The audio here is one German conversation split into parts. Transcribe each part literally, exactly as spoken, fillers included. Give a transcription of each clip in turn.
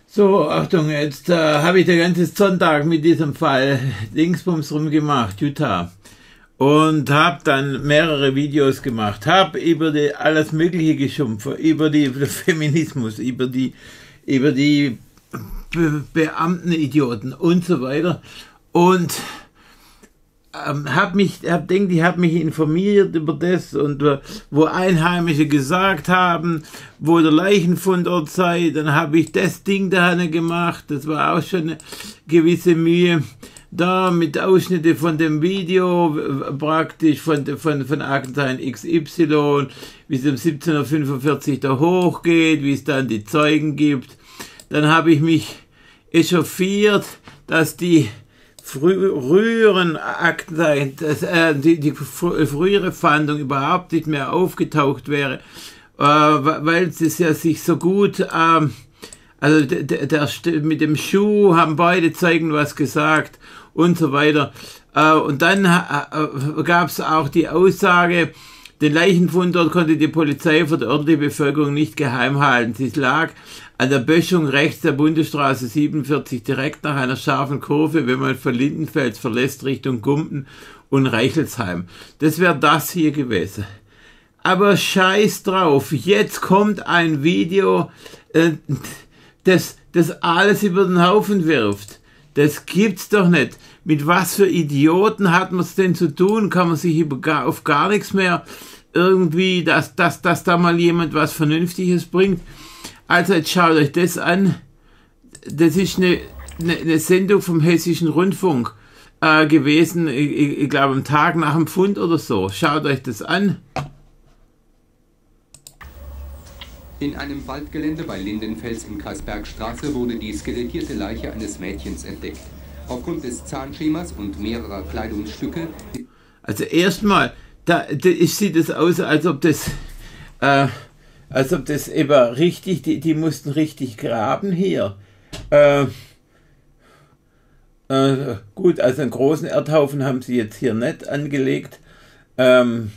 So, Achtung, jetzt äh, habe ich den ganzen Sonntag mit diesem Fall Dingsbums rumgemacht, Utah. Und habe dann mehrere Videos gemacht, habe über die alles Mögliche geschumpft, über die über den Feminismus, über die über die Be Beamtenidioten und so weiter. Und ähm, habe mich, hab denkt, ich habe mich informiert über das und äh, wo Einheimische gesagt haben, wo der Leichenfundort sei, dann habe ich das Ding da gemacht. Das war auch schon eine gewisse Mühe. Da mit Ausschnitte von dem Video, praktisch von, von, von Aktenzeichen X Y, wie es um siebzehn Uhr fünfundvierzig da hochgeht, wie es dann die Zeugen gibt. Dann habe ich mich echauffiert, dass die früheren Aktenzeichen, dass, äh, die, die frühere Fahndung überhaupt nicht mehr aufgetaucht wäre, äh, weil es ja sich so gut, äh, also der, der, mit dem Schuh haben beide Zeugen was gesagt und so weiter. Äh, und dann äh, gab es auch die Aussage, den Leichenfundort konnte die Polizei für die örtliche Bevölkerung nicht geheim halten. Sie lag an der Böschung rechts der Bundesstraße siebenundvierzig, direkt nach einer scharfen Kurve, wenn man von Lindenfels verlässt Richtung Gumpen und Reichelsheim. Das wäre das hier gewesen. Aber scheiß drauf, jetzt kommt ein Video, äh, das, das alles über den Haufen wirft. Das gibt's doch nicht. Mit was für Idioten hat man es denn zu tun? Kann man sich über gar, auf gar nichts mehr irgendwie, dass, dass, dass da mal jemand was Vernünftiges bringt? Also jetzt schaut euch das an. Das ist eine, eine, eine Sendung vom Hessischen Rundfunk äh, gewesen, ich, ich, ich glaube am Tag nach dem Fund oder so. Schaut euch das an. In einem Waldgelände bei Lindenfels in Kaisbergstraße wurde die skelettierte Leiche eines Mädchens entdeckt. Aufgrund des Zahnschemas und mehrerer Kleidungsstücke... Also erstmal, da, da sieht es aus, als ob das... Äh, als ob das eben richtig, die, die mussten richtig graben hier. Äh, äh, gut, also einen großen Erdhaufen haben sie jetzt hier nicht angelegt. Ähm,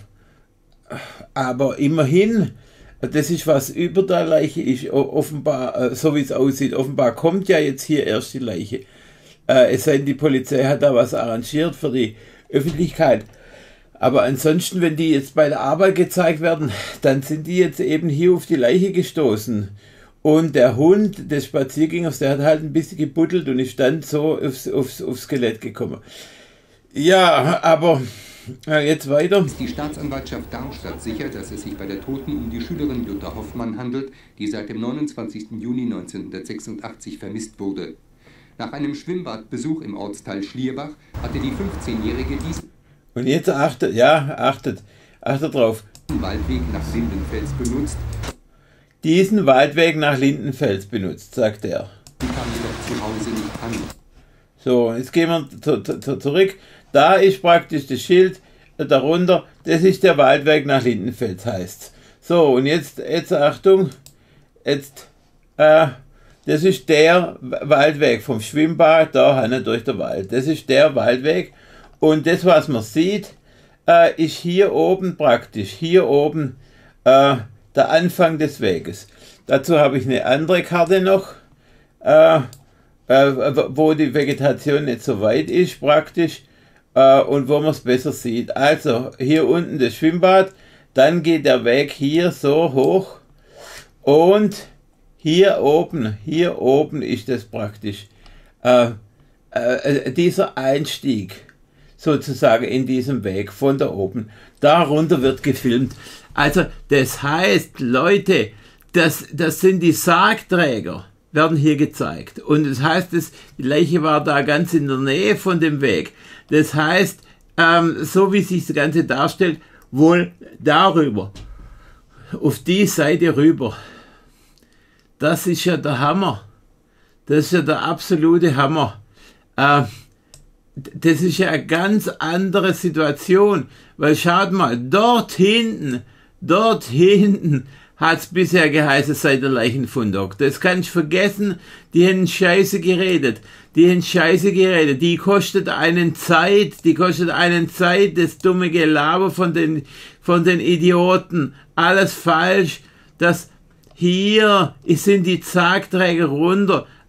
aber immerhin, das ist was über der Leiche ist, offenbar, äh, so wie es aussieht, offenbar kommt ja jetzt hier erst die Leiche. Äh, es sei denn, die Polizei hat da was arrangiert für die Öffentlichkeit. Aber ansonsten, wenn die jetzt bei der Arbeit gezeigt werden, dann sind die jetzt eben hier auf die Leiche gestoßen. Und der Hund des Spaziergängers, der hat halt ein bisschen gebuddelt und ist dann so aufs, aufs, aufs Skelett gekommen. Ja, aber äh, jetzt weiter. Die Staatsanwaltschaft Darmstadt sichert, dass es sich bei der Toten um die Schülerin Jutta Hoffmann handelt, die seit dem neunundzwanzigsten Juni neunzehnhundertsechsundachtzig vermisst wurde. Nach einem Schwimmbadbesuch im Ortsteil Schlierbach hatte die fünfzehnjährige dies... Und jetzt achtet, ja, achtet, achtet drauf. Waldweg nach Lindenfels benutzt. Diesen Waldweg nach Lindenfels benutzt, sagt er. Die kam jedoch zu Hause nicht an. So, jetzt gehen wir zu, zu, zurück. Da ist praktisch das Schild darunter. Das ist der Waldweg nach Lindenfels, heißt. So, und jetzt, jetzt Achtung, jetzt, äh, das ist der Waldweg vom Schwimmbad, da hinten durch den Wald. Das ist der Waldweg. Und das, was man sieht, äh, ist hier oben praktisch, hier oben äh, der Anfang des Weges. Dazu habe ich eine andere Karte noch, äh, äh, wo die Vegetation nicht so weit ist praktisch äh, und wo man es besser sieht. Also hier unten das Schwimmbad, dann geht der Weg hier so hoch und hier oben, hier oben ist das praktisch äh, äh, dieser Einstieg sozusagen in diesem Weg von da oben. Darunter wird gefilmt. Also das heißt, Leute, das, das sind die Sargträger, werden hier gezeigt. Und das heißt, das, die Leiche war da ganz in der Nähe von dem Weg. Das heißt, ähm, so wie sich das Ganze darstellt, wohl darüber, auf die Seite rüber. Das ist ja der Hammer. Das ist ja der absolute Hammer. Äh, Das ist ja eine ganz andere Situation, weil schaut mal, dort hinten, dort hinten hat es bisher geheißen, sei der Leichenfundort. Das kannst du vergessen, die haben Scheiße geredet, die haben Scheiße geredet, die kostet einen Zeit, die kostet einen Zeit, das dumme Gelaber von den, von den Idioten, alles falsch, das hier sind die Sargträger runter,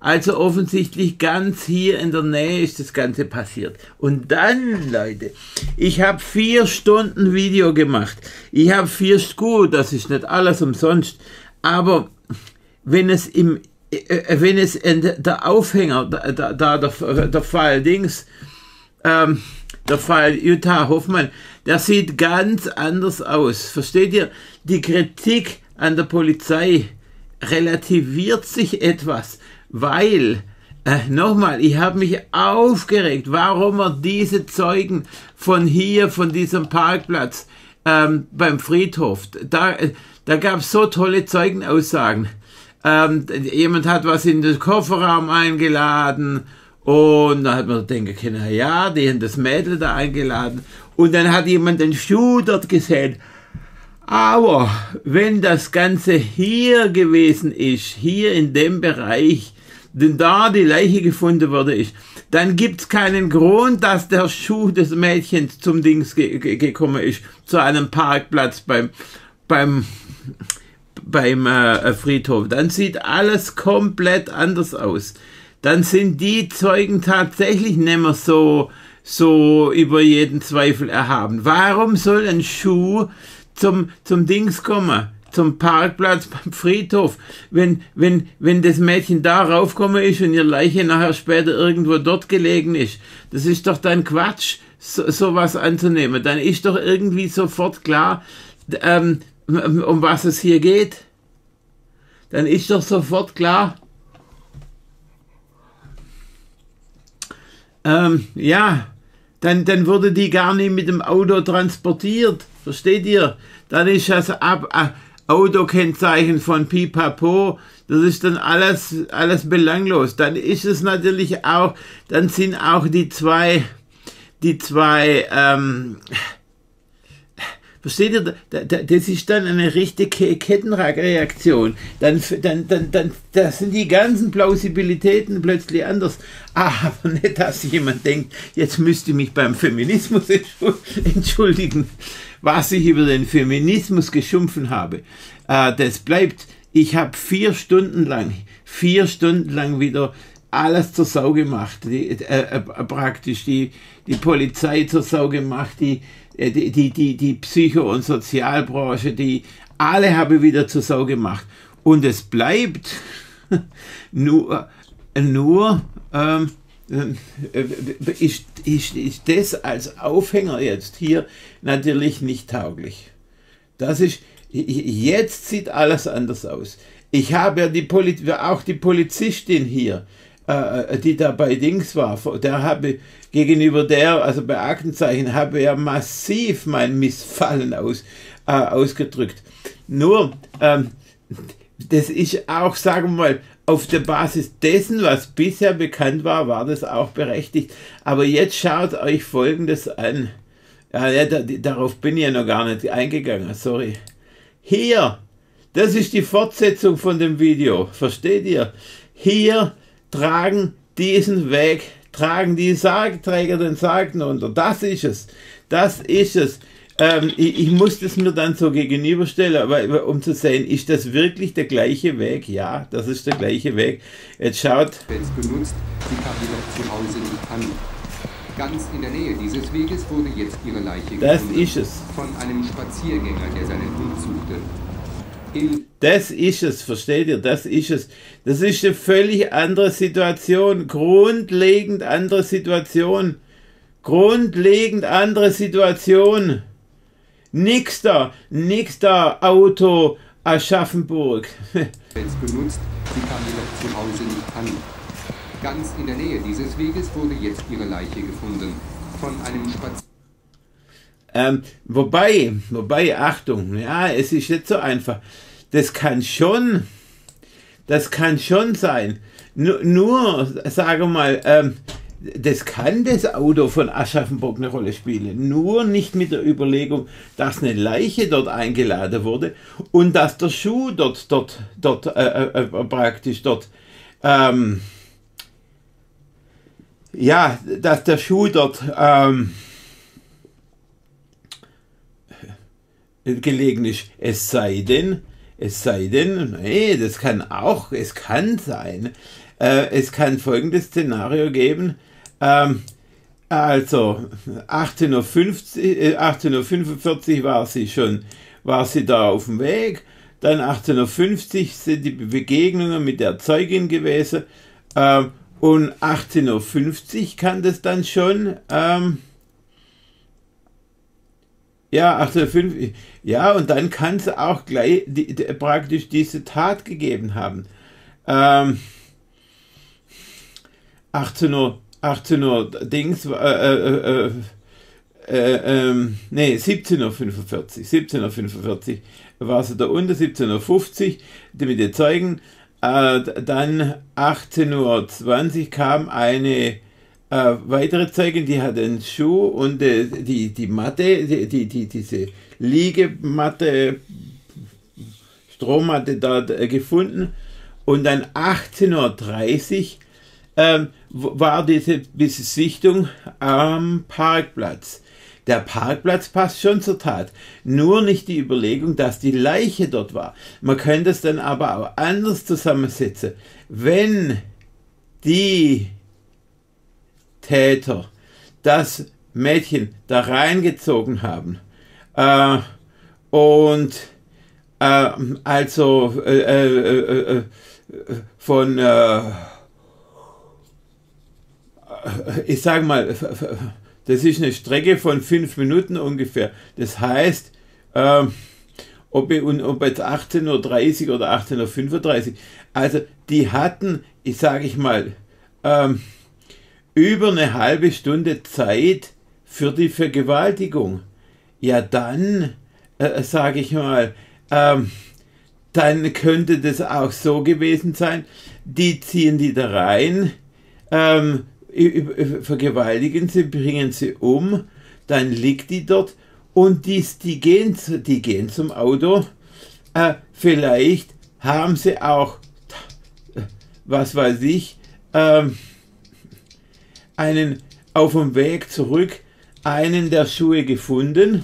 Also offensichtlich ganz hier in der Nähe ist das Ganze passiert. Und dann, Leute, ich habe vier Stunden Video gemacht. Ich habe vier, gut, das ist nicht alles umsonst, aber wenn es im, äh, wenn es in der Aufhänger, da, da, da der, der Fall Dings, ähm, der Fall Jutta Hoffmann, der sieht ganz anders aus. Versteht ihr? Die Kritik an der Polizei relativiert sich etwas, weil, äh, nochmal, ich habe mich aufgeregt, warum er diese Zeugen von hier, von diesem Parkplatz ähm, beim Friedhof, da, da gab es so tolle Zeugenaussagen. Ähm, jemand hat was in den Kofferraum eingeladen und da hat man denken können, ja, die haben das Mädel da eingeladen und dann hat jemand den Schuh dort gesehen. Aber wenn das Ganze hier gewesen ist, hier in dem Bereich, denn da die Leiche gefunden wurde ist, dann gibt's keinen Grund, dass der Schuh des Mädchens zum Dings ge ge gekommen ist, zu einem Parkplatz beim beim beim äh, Friedhof. Dann sieht alles komplett anders aus. Dann sind die Zeugen tatsächlich nicht mehr so so über jeden Zweifel erhaben. Warum soll ein Schuh zum, zum Dings kommen, zum Parkplatz beim Friedhof, wenn, wenn, wenn das Mädchen da raufgekommen ist und ihr Leiche nachher später irgendwo dort gelegen ist? Das ist doch dann Quatsch, so, sowas anzunehmen. Dann ist doch irgendwie sofort klar, ähm, um was es hier geht. Dann ist doch sofort klar, ähm, ja, dann, dann wurde die gar nicht mit dem Auto transportiert. Versteht ihr? Dann ist das Ab äh, Autokennzeichen von Pipapo, das ist dann alles, alles belanglos. Dann ist es natürlich auch, dann sind auch die zwei, die zwei, ähm, versteht ihr, das ist dann eine richtige Kettenreaktion. Dann, dann, dann, dann, da sind die ganzen Plausibilitäten plötzlich anders. Aber nicht, dass jemand denkt, jetzt müsste ich mich beim Feminismus entschuldigen, was ich über den Feminismus geschumpfen habe. Äh, das bleibt, ich habe vier Stunden lang, vier Stunden lang wieder alles zur Sau gemacht, die, äh, äh, praktisch die, die Polizei zur Sau gemacht, die, die, die, die, die Psycho- und Sozialbranche, die alle habe wieder zur Sau gemacht. Und es bleibt nur, nur ähm, ist, ist, ist das als Aufhänger jetzt hier natürlich nicht tauglich. Das ist, jetzt sieht alles anders aus. Ich habe ja die Poli- auch die Polizistin hier, äh, die da bei Dings war, der habe gegenüber der, also bei Aktenzeichen, habe ja massiv mein Missfallen aus, äh, ausgedrückt. Nur, ähm, das ist auch, sagen wir mal, auf der Basis dessen, was bisher bekannt war, war das auch berechtigt. Aber jetzt schaut euch Folgendes an. Ja, ja, da, darauf bin ich ja noch gar nicht eingegangen, sorry. Hier, das ist die Fortsetzung von dem Video, versteht ihr? Hier tragen diesen Weg, tragen die Sargträger den Sarg unter. Das ist es, das ist es. Ähm, ich, ich muss das mir dann so gegenüberstellen, aber um zu sehen, ist das wirklich der gleiche Weg? Ja, das ist der gleiche Weg. Jetzt schaut. Jetzt benutzt, sie kam jedoch zu Hause nicht an. Ganz in der Nähe dieses Weges wurde jetzt ihre Leiche das gefunden. Ist es. Von einem Spaziergänger, der seinen Hund suchte. In das ist es, versteht ihr? Das ist es. Das ist eine völlig andere Situation, grundlegend andere Situation, grundlegend andere Situation. Nix da, nix da, Auto Aschaffenburg. jetzt benutzt, sie kam jedoch zu Hause nicht an. Ganz in der Nähe dieses Weges wurde jetzt ihre Leiche gefunden. Von einem Spaziergänger. Ähm, wobei, wobei, Achtung, ja, es ist nicht so einfach. Das kann schon, das kann schon sein. Nur, nur sagen wir mal, ähm, das kann das Auto von Aschaffenburg eine Rolle spielen. Nur nicht mit der Überlegung, dass eine Leiche dort eingeladen wurde und dass der Schuh dort, dort, dort, äh, äh, praktisch dort, ähm, ja, dass der Schuh dort, ähm, gelegen ist. Es sei denn, Es sei denn, nee, das kann auch, es kann sein, äh, es kann folgendes Szenario geben, ähm, also achtzehn Uhr fünfzig, äh, achtzehn Uhr fünfundvierzig war sie schon, war sie da auf dem Weg, dann achtzehn Uhr fünfzig sind die Begegnungen mit der Zeugin gewesen, ähm, und achtzehn Uhr fünfzig kann das dann schon, ähm, ja, achtzehn Uhr fünfzig, ja, und dann kann es auch gleich die, die, praktisch diese Tat gegeben haben. Ähm, achtzehn Uhr, achtzehn Uhr Dings, äh, äh, äh, äh, äh, nee, siebzehn Uhr fünfundvierzig, siebzehn Uhr fünfundvierzig war sie da unten, siebzehn Uhr fünfzig mit den Zeugen, äh, dann achtzehn Uhr zwanzig kam eine äh, weitere Zeugin, die hat einen Schuh und äh, die, die Matte, die, die, die, diese Liegematte, Strommatte da äh, gefunden, und dann achtzehn Uhr dreißig ähm, war diese Besichtigung am Parkplatz. Der Parkplatz passt schon zur Tat, nur nicht die Überlegung, dass die Leiche dort war. Man könnte es dann aber auch anders zusammensetzen. Wenn die Täter das Mädchen da reingezogen haben äh, und äh, also äh, äh, äh, von, äh, ich sage mal, das ist eine Strecke von fünf Minuten ungefähr. Das heißt, äh, ob, ob jetzt achtzehn Uhr dreißig oder achtzehn Uhr fünfunddreißig, also die hatten, ich sage ich mal, ähm, über eine halbe Stunde Zeit für die Vergewaltigung. Ja, dann, äh, sage ich mal, ähm, dann könnte das auch so gewesen sein, die ziehen die da rein, ähm, vergewaltigen sie, bringen sie um, dann liegt die dort und die, die, gehen, die gehen zum Auto. Äh, vielleicht haben sie auch, was weiß ich, ähm, einen auf dem Weg zurück, einen der Schuhe gefunden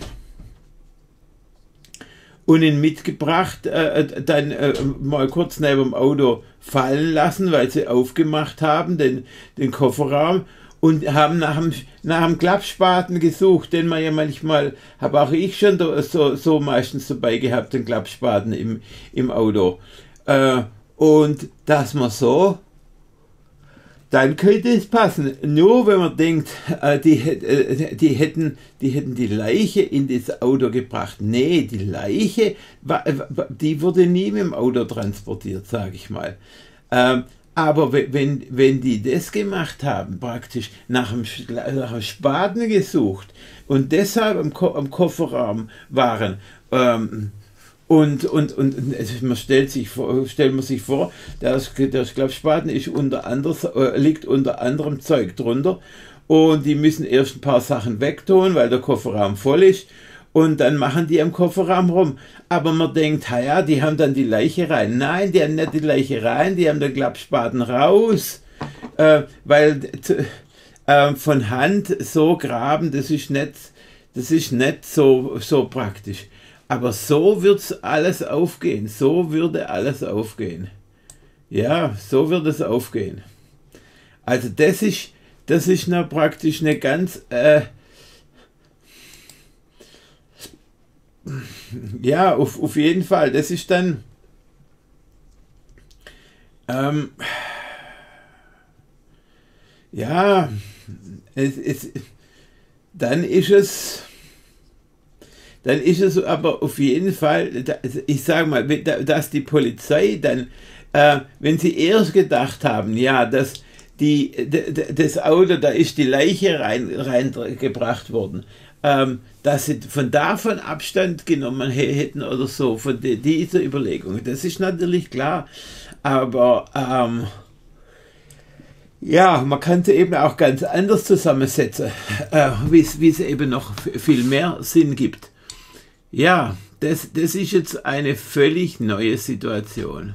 und ihn mitgebracht, äh, dann äh, mal kurz neben dem Auto fallen lassen, weil sie aufgemacht haben, den, den Kofferraum, und haben nach dem, nach dem Klappspaten gesucht, den man ja manchmal, habe auch ich schon so, so meistens dabei gehabt, den Klappspaten im, im Auto. Äh, und dass man so, dann könnte es passen. Nur wenn man denkt, äh, die, äh, die, hätten, die hätten die Leiche in das Auto gebracht. Nee, die Leiche, war, die wurde nie mit dem Auto transportiert, sage ich mal. Ähm, aber wenn, wenn die das gemacht haben, praktisch nach dem, nach dem Spaten gesucht und deshalb am, Ko am Kofferraum waren, ähm, Und, und, und man stellt sich vor, stellt man sich vor, der, der Klappspaten ist unter anderes, äh, liegt unter anderem Zeug drunter, und die müssen erst ein paar Sachen wegtun, weil der Kofferraum voll ist, und dann machen die am Kofferraum rum. Aber man denkt, ja, die haben dann die Leiche rein. Nein, die haben nicht die Leiche rein, die haben den Klappspaten raus, äh, weil äh, von Hand so graben, das ist nicht, das ist nicht so, so praktisch. Aber so wird alles aufgehen. So würde alles aufgehen. Ja, so wird es aufgehen. Also das ist, das ist noch praktisch eine ganz, äh, ja, auf, auf jeden Fall. Das ist dann, ähm, ja, es, es, dann ist es, dann ist es aber auf jeden Fall, ich sage mal, dass die Polizei dann, äh, wenn sie erst gedacht haben, ja, dass die, das Auto, da ist die Leiche rein, reingebracht worden, ähm, dass sie von davon Abstand genommen hätten oder so, von dieser Überlegung, das ist natürlich klar, aber ähm, ja, man kann sie eben auch ganz anders zusammensetzen, äh, wie es eben noch viel mehr Sinn gibt. Ja, das, das ist jetzt eine völlig neue Situation.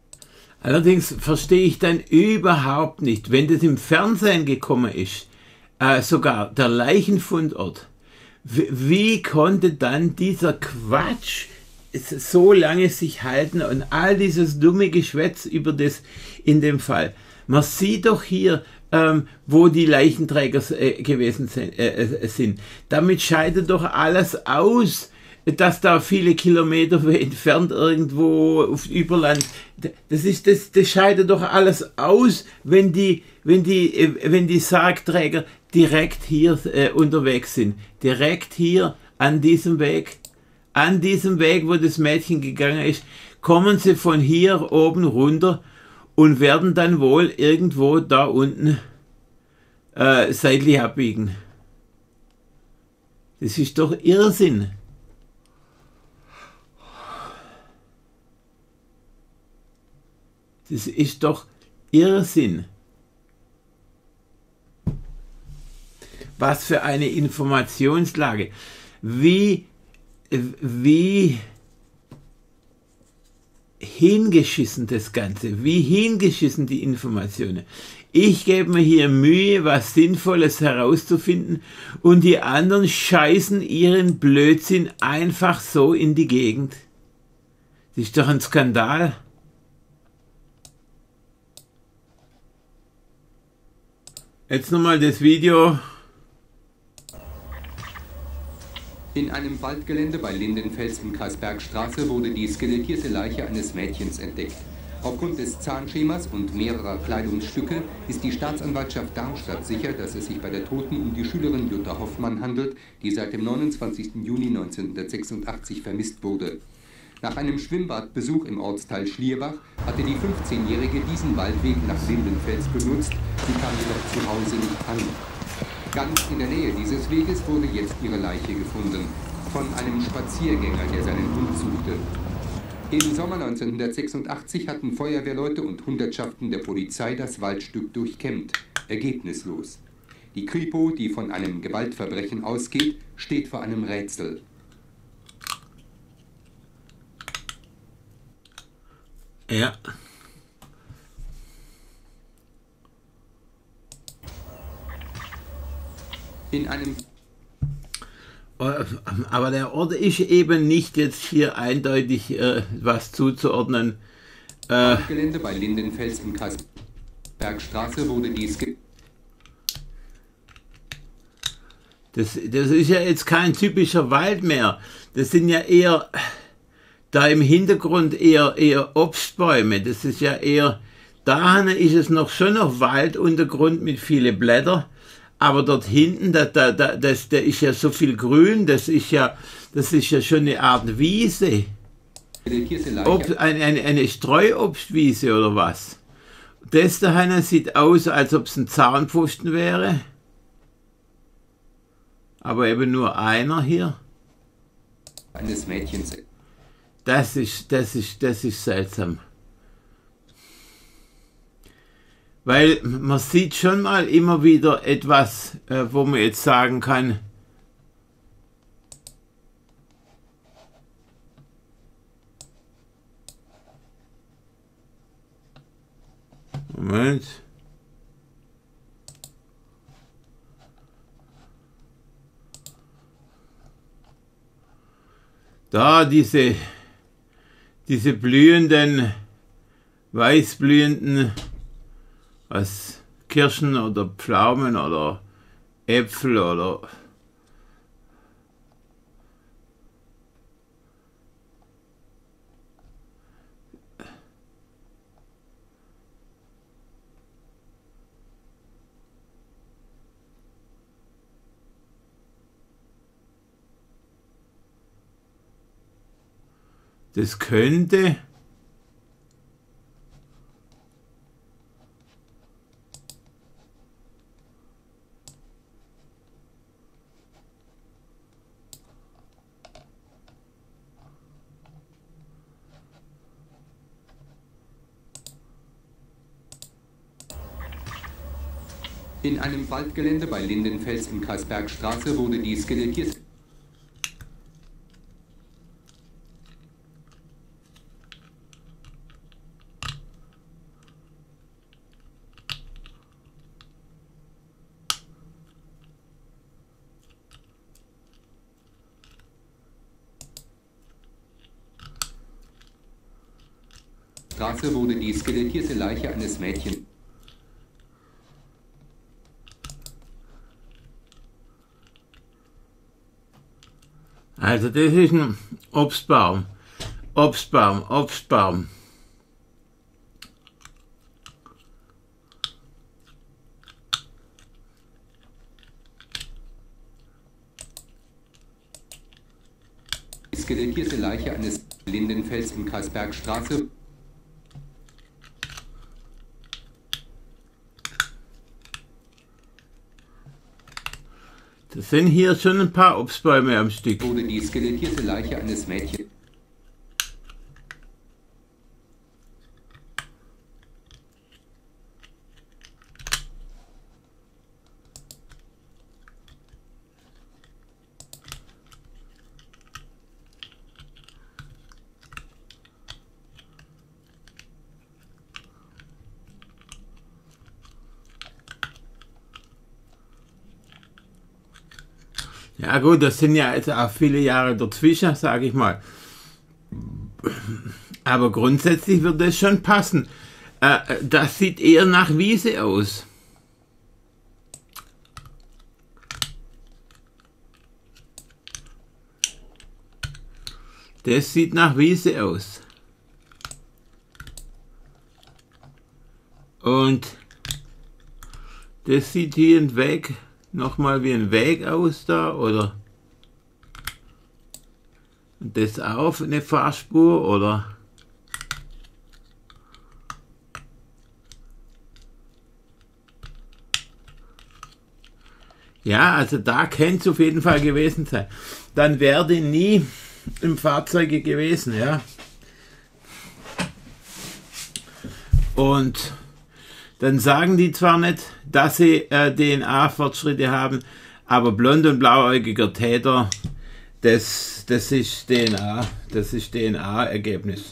Allerdings verstehe ich dann überhaupt nicht, wenn das im Fernsehen gekommen ist, äh, sogar der Leichenfundort. Wie, wie konnte dann dieser Quatsch so lange sich halten und all dieses dumme Geschwätz über das in dem Fall? Man sieht doch hier, ähm, wo die Leichenträger äh, gewesen sind, äh, äh, sind. Damit scheidet doch alles aus, dass da viele Kilometer entfernt irgendwo auf Überland, das ist, das, das scheidet doch alles aus, wenn die, wenn die, wenn die Sargträger direkt hier äh, unterwegs sind. Direkt hier an diesem Weg, an diesem Weg, wo das Mädchen gegangen ist, kommen sie von hier oben runter und werden dann wohl irgendwo da unten äh, seitlich abbiegen. Das ist doch Irrsinn. Das ist doch Irrsinn. Was für eine Informationslage. Wie, wie hingeschissen das Ganze. Wie hingeschissen die Informationen. Ich gebe mir hier Mühe, was Sinnvolles herauszufinden und die anderen scheißen ihren Blödsinn einfach so in die Gegend. Das ist doch ein Skandal. Jetzt nochmal das Video. In einem Waldgelände bei Lindenfels in Kaisbergstraße wurde die skelettierte Leiche eines Mädchens entdeckt. Aufgrund des Zahnschemas und mehrerer Kleidungsstücke ist die Staatsanwaltschaft Darmstadt sicher, dass es sich bei der Toten um die Schülerin Jutta Hoffmann handelt, die seit dem neunundzwanzigsten Juni neunzehnhundertsechsundachtzig vermisst wurde. Nach einem Schwimmbadbesuch im Ortsteil Schlierbach hatte die fünfzehnjährige diesen Waldweg nach Lindenfels benutzt. Sie kam jedoch zu Hause nicht an. Ganz in der Nähe dieses Weges wurde jetzt ihre Leiche gefunden. Von einem Spaziergänger, der seinen Hund suchte. Im Sommer neunzehnhundertsechsundachtzig hatten Feuerwehrleute und Hundertschaften der Polizei das Waldstück durchkämmt. Ergebnislos. Die Kripo, die von einem Gewaltverbrechen ausgeht, steht vor einem Rätsel. Ja. In einem... Aber der Ort ist eben nicht jetzt hier eindeutig äh, was zuzuordnen. Äh, Gelände bei Lindenfels in Kaisbergstraße wurde dies... Das, das ist ja jetzt kein typischer Wald mehr. Das sind ja eher... Da im Hintergrund eher, eher Obstbäume, das ist ja eher, da ist es noch schon noch Walduntergrund mit vielen Blättern, aber dort hinten, da, da, da, das, da ist ja so viel Grün, das ist ja, das ist ja schon eine Art Wiese. Ob, eine, eine, eine Streuobstwiese oder was. Das da sieht aus, als ob es ein Zaunpfosten wäre, aber eben nur einer hier. Eines Mädchens. Das ist, das ist, das ist seltsam. Weil man sieht schon mal immer wieder etwas, äh, wo man jetzt sagen kann, Moment. Da diese Diese blühenden, weißblühenden, was, Kirschen oder Pflaumen oder Äpfel oder das könnte In einem Waldgelände bei Lindenfels in Kaisbergstraße wurde die skelettierte... Kaspergstraße wurde die skelettierte Leiche eines Mädchens. Also das ist ein Obstbaum, Obstbaum, Obstbaum. Die skelettierte Leiche eines Lindenfels in Kaspergstraße. Das sind hier schon ein paar Obstbäume am Stück. Wurde die skelettierte Leiche eines Mädchens. Ja gut, das sind ja jetzt auch viele Jahre dazwischen, sage ich mal. Aber grundsätzlich wird das schon passen. Äh, das sieht eher nach Wiese aus. Das sieht nach Wiese aus. Und das sieht hier ein Weg, nochmal wie ein Weg aus da, oder das auf eine Fahrspur, oder ja, also da könnte es auf jeden Fall gewesen sein. Dann wäre die nie im Fahrzeug gewesen, ja. Und dann sagen die zwar nicht, dass sie äh, D N A-Fortschritte haben, aber blond und blauäugiger Täter, das, das ist D N A, das ist D N A-Ergebnis.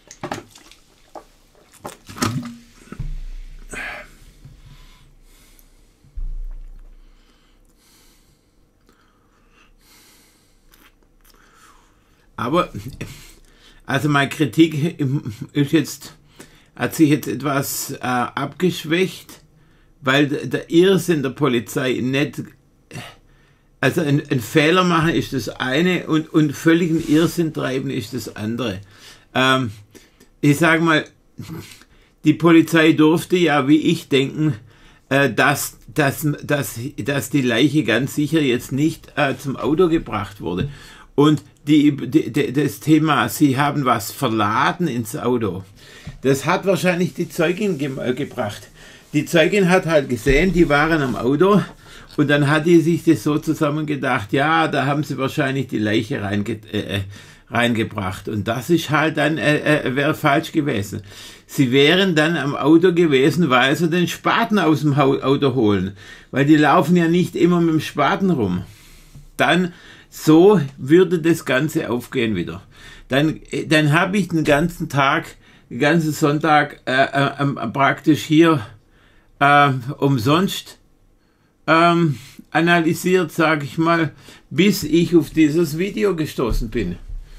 Aber, also meine Kritik ist jetzt, hat sich jetzt etwas äh, abgeschwächt, weil der Irrsinn der Polizei nicht, also ein, ein Fehler machen ist das eine und, und völligen Irrsinn treiben ist das andere. Ähm, ich sage mal, die Polizei durfte ja, wie ich denken, äh, dass, dass, dass, dass die Leiche ganz sicher jetzt nicht äh, zum Auto gebracht wurde. Und die, die, die, das Thema, sie haben was verladen ins Auto, das hat wahrscheinlich die Zeugin ge äh, gebracht. Die Zeugin hat halt gesehen, die waren am Auto und dann hat die sich das so zusammengedacht, ja, da haben sie wahrscheinlich die Leiche reinge äh, reingebracht. Und das ist halt dann, äh, äh, wäre falsch gewesen. Sie wären dann am Auto gewesen, weil sie den Spaten aus dem Auto holen. Weil die laufen ja nicht immer mit dem Spaten rum. Dann, so würde das Ganze aufgehen wieder. Dann, dann habe ich den ganzen Tag, den ganzen Sonntag äh, äh, äh, praktisch hier äh, umsonst ähm, analysiert, sage ich mal, bis ich auf dieses Video gestoßen bin.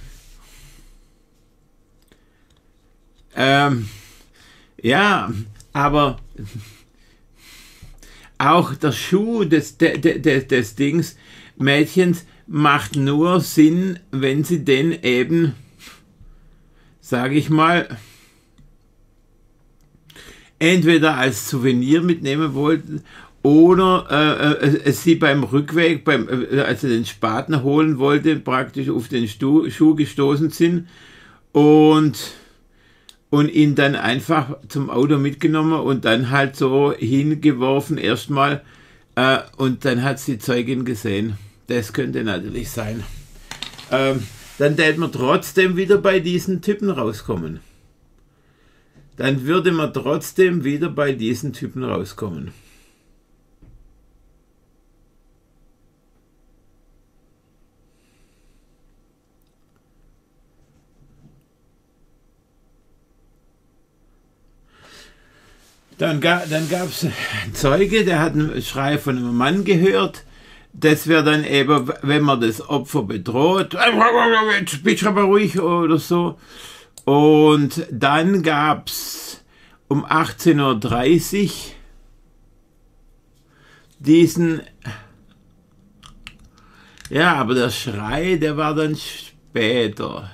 Ähm, ja, aber auch der Schuh des, des, des, des Dings, Mädchens, macht nur Sinn, wenn sie den eben, sage ich mal, entweder als Souvenir mitnehmen wollten oder äh, äh, sie beim Rückweg, beim, äh, als sie den Spaten holen wollte, praktisch auf den Stu Schuh gestoßen sind und, und ihn dann einfach zum Auto mitgenommen und dann halt so hingeworfen erstmal äh, und dann hat sie die Zeugin gesehen. Das könnte natürlich sein. Ähm, dann täte man trotzdem wieder bei diesen Typen rauskommen. Dann würde man trotzdem wieder bei diesen Typen rauskommen. Dann, ga, dann gab es einen Zeuge, der hat einen Schrei von einem Mann gehört. Das wäre dann eben, wenn man das Opfer bedroht, jetzt bist du aber ruhig oder so. Und dann gab es um achtzehn Uhr dreißig diesen, ja, aber der Schrei, der war dann später.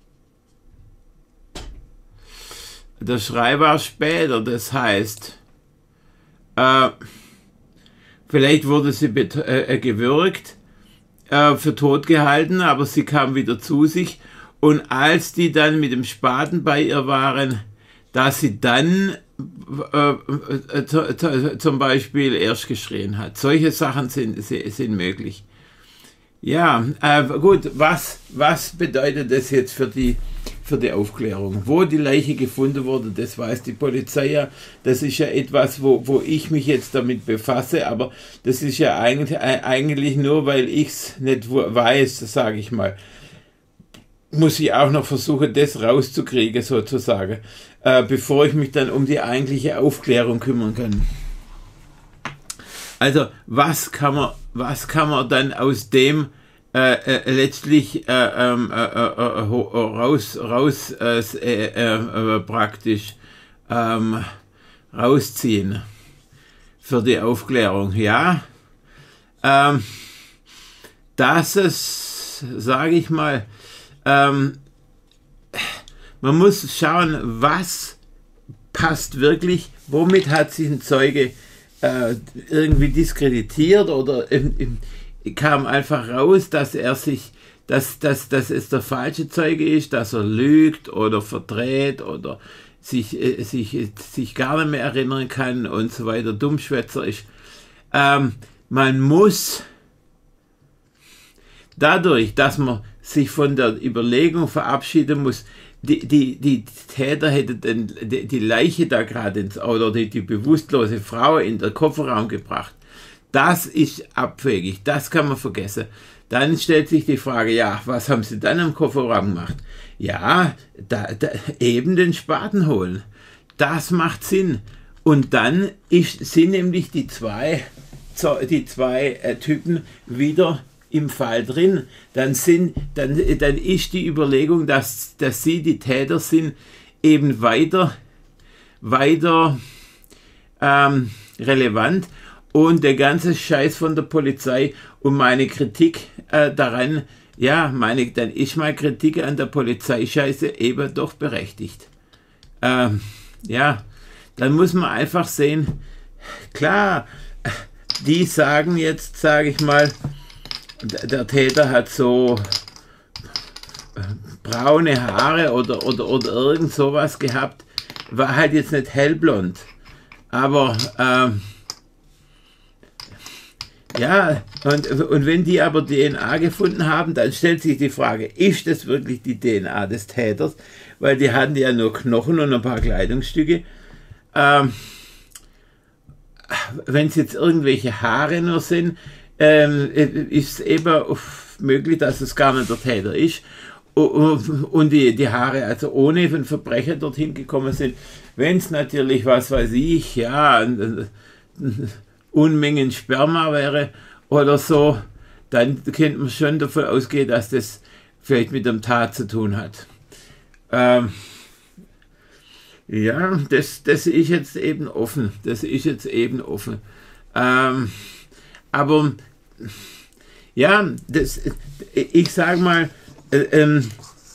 Der Schrei war später, das heißt, äh, vielleicht wurde sie äh, gewürgt, äh, für tot gehalten, aber sie kam wieder zu sich. Und als die dann mit dem Spaten bei ihr waren, dass sie dann äh, äh, zum Beispiel erst geschrien hat. Solche Sachen sind, sind möglich. Ja, äh, gut, was, was bedeutet das jetzt für die, für die Aufklärung? Wo die Leiche gefunden wurde, das weiß die Polizei ja. Das ist ja etwas, wo, wo ich mich jetzt damit befasse, aber das ist ja eigentlich, eigentlich nur, weil ich es nicht weiß, sage ich mal. Muss ich auch noch versuchen, das rauszukriegen, sozusagen, äh, bevor ich mich dann um die eigentliche Aufklärung kümmern kann. Also, was kann man, was kann man dann aus dem äh, äh, letztlich äh, äh, äh, äh, raus, raus äh, äh, äh, praktisch ähm, rausziehen für die Aufklärung? Ja, ähm, dass es, sage ich mal, Ähm, man muss schauen, was passt wirklich, womit hat sich ein Zeuge äh, irgendwie diskreditiert oder ähm, kam einfach raus, dass er sich, dass, dass, dass es der falsche Zeuge ist, dass er lügt oder verdreht oder sich, äh, sich, sich gar nicht mehr erinnern kann und so weiter, Dummschwätzer ist. Ähm, man muss dadurch, dass man sich von der Überlegung verabschieden muss, die, die, die Täter hätten den, die, die Leiche da gerade ins Auto, die, die bewusstlose Frau in den Kofferraum gebracht. Das ist abwegig, das kann man vergessen. Dann stellt sich die Frage, ja, was haben sie dann im Kofferraum gemacht? Ja, da, da, eben den Spaten holen. Das macht Sinn. Und dann ist, sind nämlich die zwei, die zwei äh, Typen wieder im Fall drin, dann sind, dann, dann ist die Überlegung, dass, dass sie die Täter sind, eben weiter, weiter ähm, relevant und der ganze Scheiß von der Polizei und meine Kritik äh, daran, ja, meine, dann ist meine Kritik an der Polizeischeiße eben doch berechtigt. Ähm, ja, dann muss man einfach sehen, klar, die sagen jetzt, sage ich mal, der Täter hat so braune Haare oder, oder, oder irgend sowas gehabt, war halt jetzt nicht hellblond, aber ähm, ja, und, und wenn die aber D N A gefunden haben, dann stellt sich die Frage, ist das wirklich die D N A des Täters, weil die hatten ja nur Knochen und ein paar Kleidungsstücke. Ähm, wenn es jetzt irgendwelche Haare nur sind, Ähm, ist eben möglich, dass es gar nicht der Täter ist und die, die Haare also ohne einen Verbrecher dorthin gekommen sind. Wenn es natürlich, was weiß ich, ja, Unmengen Sperma wäre oder so, dann könnte man schon davon ausgehen, dass das vielleicht mit dem Tat zu tun hat. Ähm, ja, das, das ist jetzt eben offen. Das ist jetzt eben offen. Ähm, Aber ja, das, ich sage mal, äh, ähm,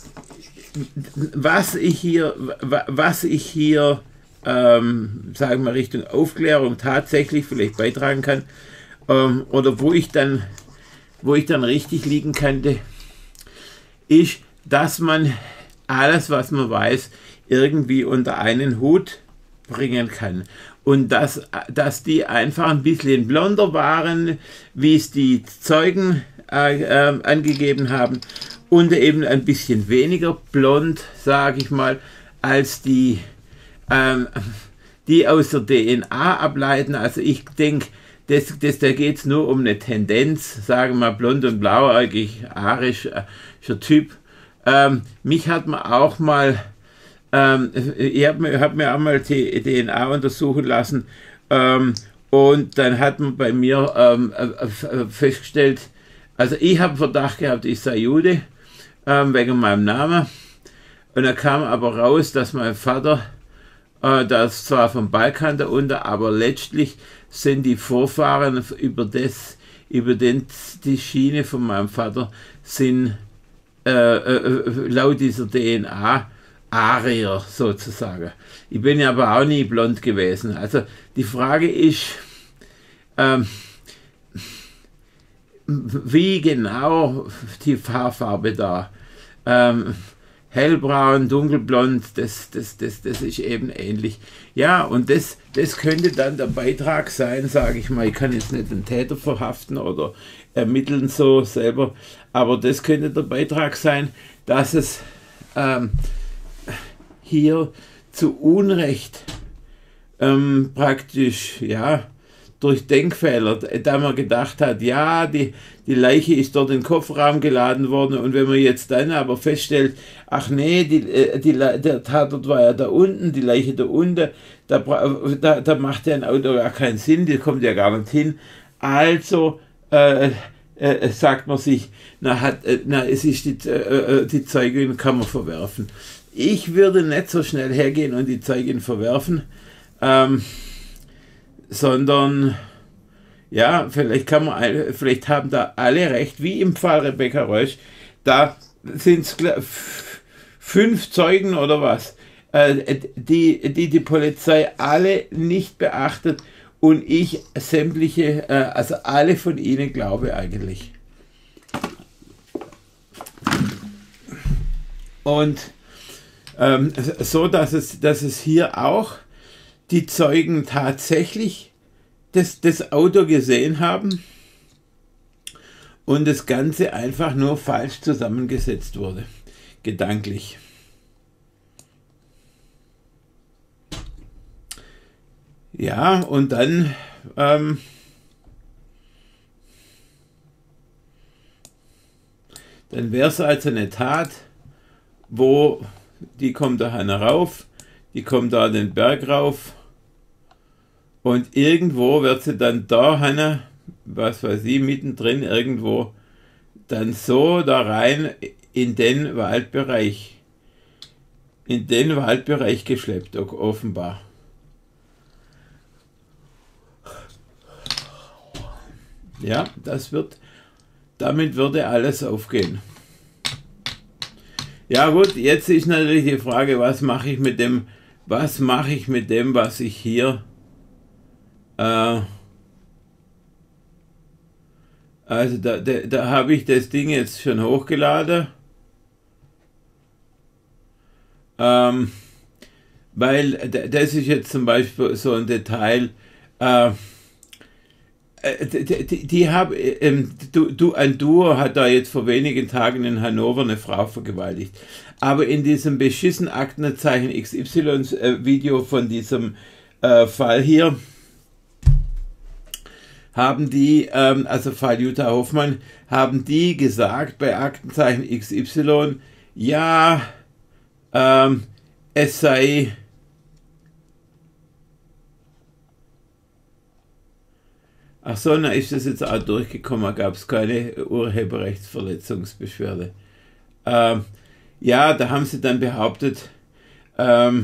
was ich hier, was ich hier, ähm, sagen wir Richtung Aufklärung tatsächlich vielleicht beitragen kann, ähm, oder wo ich dann, wo ich dann richtig liegen könnte, ist, dass man alles, was man weiß, irgendwie unter einen Hut bringen kann. Und dass, dass die einfach ein bisschen blonder waren, wie es die Zeugen äh, äh, angegeben haben, und eben ein bisschen weniger blond, sage ich mal, als die, ähm, die aus der D N A ableiten. Also ich denke, das, das, da geht es nur um eine Tendenz, sagen wir mal blond und blauäugig, arischer Typ. Ähm, mich hat man auch mal Ähm, ich habe mir, hab mir auch mal die D N A untersuchen lassen ähm, und dann hat man bei mir ähm, äh, festgestellt, also ich habe Verdacht gehabt, ich sei Jude, ähm, wegen meinem Namen, Und da kam aber raus, dass mein Vater, äh, das zwar vom Balkan da unten, aber letztlich sind die Vorfahren über das, über den, die Schiene von meinem Vater, sind äh, äh, laut dieser D N A Arier sozusagen. Ich bin ja aber auch nie blond gewesen. Also die Frage ist, ähm, wie genau die Haarfarbe da, ähm, hellbraun, dunkelblond, das, das, das, das ist eben ähnlich. Ja, und das, das könnte dann der Beitrag sein, sage ich mal. Ich kann jetzt nicht den Täter verhaften oder ermitteln so selber, aber das könnte der Beitrag sein, dass es ähm, hier zu Unrecht ähm, praktisch, ja, durch Denkfehler, da man gedacht hat, ja, die, die Leiche ist dort in den Kofferraum geladen worden, und wenn man jetzt dann aber feststellt, ach nee, die, die, der Tatort war ja da unten, die Leiche da unten, da, da, da macht ja ein Auto gar keinen Sinn, die kommt ja gar nicht hin. Also äh, äh, sagt man sich, na, hat, äh, na es ist die, äh, die Zeugin kann man verwerfen. Ich würde nicht so schnell hergehen und die Zeugin verwerfen, ähm, sondern ja, vielleicht kann man, vielleicht haben da alle recht, wie im Fall Rebecca Reusch, da sind es fünf Zeugen oder was, äh, die, die die Polizei alle nicht beachtet, und ich sämtliche, äh, also alle von ihnen glaube eigentlich. Und ähm, so, dass es, dass es hier auch die Zeugen tatsächlich das, das Auto gesehen haben und das Ganze einfach nur falsch zusammengesetzt wurde, gedanklich. Ja, und dann ähm, dann wäre es also eine Tat, wo die kommt da rauf, die kommt da den Berg rauf, und irgendwo wird sie dann da, Hanna, was weiß ich, mittendrin irgendwo, dann so da rein in den Waldbereich, in den Waldbereich geschleppt, offenbar. Ja, das wird, damit würde alles aufgehen. Ja gut, jetzt ist natürlich die Frage, was mache ich mit dem, was mache ich mit dem, was ich hier also da, da, da habe ich das Ding jetzt schon hochgeladen, ähm, weil das ist jetzt zum Beispiel so ein Detail, äh, die, die, die haben, ähm, du, du, ein Duo hat da jetzt vor wenigen Tagen in Hannover eine Frau vergewaltigt, aber in diesem beschissen Aktenzeichen X Y äh, Video von diesem äh, Fall hier, haben die, ähm, also Fall Jutta Hoffmann, haben die gesagt bei Aktenzeichen X Y, ja, ähm, es sei, ach so, na ist das jetzt auch durchgekommen, gab es keine Urheberrechtsverletzungsbeschwerde. Ähm, ja, da haben sie dann behauptet, ähm,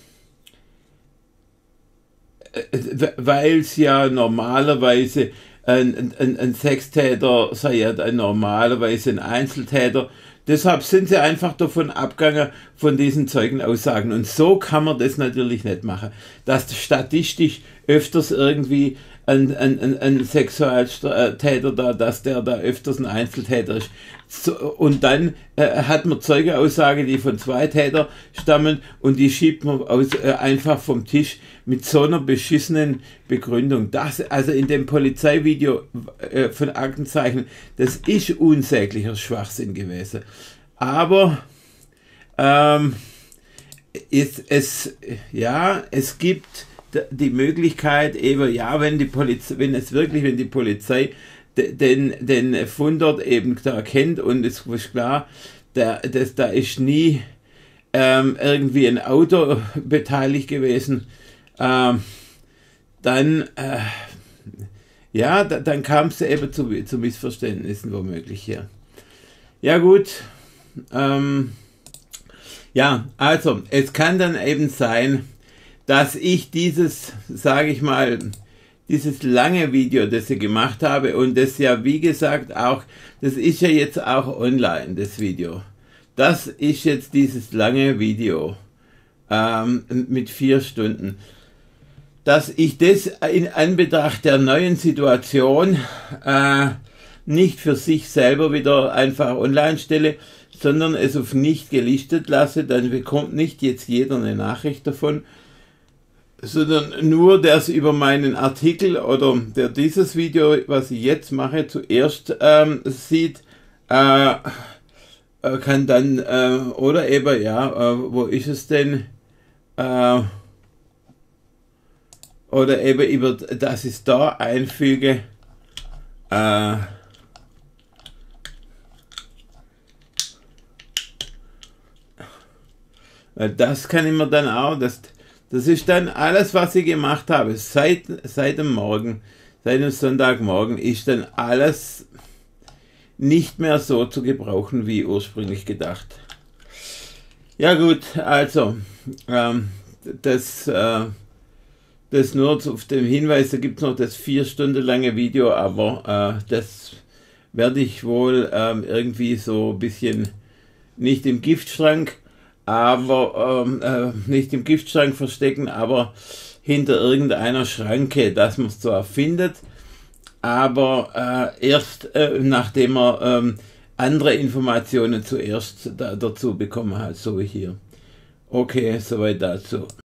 weil es ja normalerweise ein, ein, ein Sextäter sei ja dann normalerweise ein Einzeltäter. Deshalb sind sie einfach davon abgegangen, von diesen Zeugenaussagen. Und so kann man das natürlich nicht machen. Dass statistisch öfters irgendwie ein, ein, ein, ein Sexualtäter da, dass der da öfters ein Einzeltäter ist. So, und dann äh, hat man Zeugeaussage, die von zwei Tätern stammen, und die schiebt man aus, äh, einfach vom Tisch mit so einer beschissenen Begründung. Das, also in dem Polizeivideo äh, von Aktenzeichen, das ist unsäglicher Schwachsinn gewesen. Aber ähm, es, es, ja, es gibt die Möglichkeit, eben, ja, wenn die Polizei, wenn es wirklich, wenn die Polizei den, den Fund dort eben da erkennt, und es ist klar, der, das, da ist nie ähm, irgendwie ein Auto beteiligt gewesen, ähm, dann, äh, ja, da, dann kam es eben zu, zu Missverständnissen womöglich hier. Ja gut, ähm, Ja, also es kann dann eben sein, dass ich dieses, sage ich mal, dieses lange Video, das ich gemacht habe und das ja, wie gesagt, auch, das ist ja jetzt auch online, das Video. Das ist jetzt dieses lange Video ähm, mit vier Stunden. Dass ich das in Anbetracht der neuen Situation äh, nicht für sich selber wieder einfach online stelle, sondern es auf nicht gelistet lasse, dann bekommt nicht jetzt jeder eine Nachricht davon, sondern nur, der es über meinen Artikel oder der dieses Video, was ich jetzt mache, zuerst ähm, sieht, äh, kann dann, äh, oder eben, ja, äh, wo ist es denn, äh, oder eben über, dass ich es da einfüge, äh, das kann ich mir dann auch, das, das ist dann alles, was ich gemacht habe, seit, seit dem Morgen, seit dem Sonntagmorgen, ist dann alles nicht mehr so zu gebrauchen, wie ursprünglich gedacht. Ja gut, also, ähm, das, äh, das nur auf dem Hinweis, da gibt es noch das vier Stunden lange Video, aber äh, das werde ich wohl ähm, irgendwie so ein bisschen nicht im Giftschrank, aber ähm, äh, nicht im Giftschrank verstecken, aber hinter irgendeiner Schranke, dass man es zwar findet, aber äh, erst äh, nachdem er ähm, andere Informationen zuerst da, dazu bekommen hat, so wie hier. Okay, soweit dazu.